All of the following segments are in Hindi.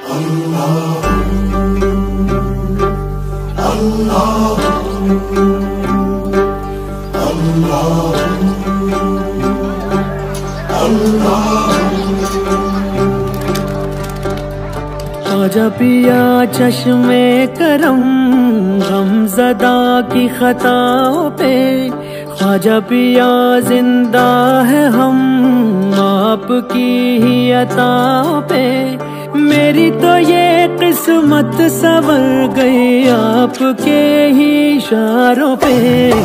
आजा पिया चश्मे करम गमज़दा की खताओं पे, ख्वाजा पिया जिंदा है हम आपकी ही अताओं पे। मेरी तो ये किस्मत संवर गई आपके ही इशारों पे।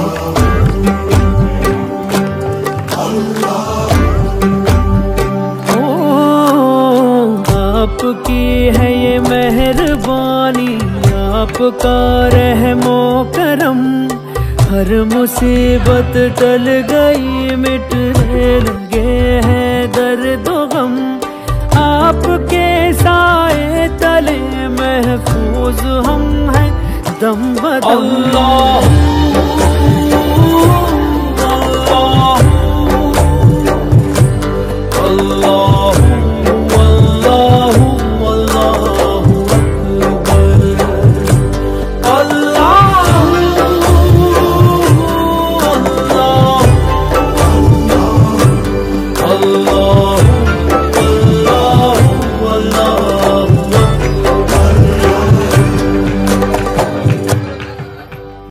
आपकी है ये मेहरबानी, आपका रहमो करम, हर मुसीबत टल गई मिटने लगे हैं दर्द गम। आपके साए तले महफूज हम हैं दम बदम।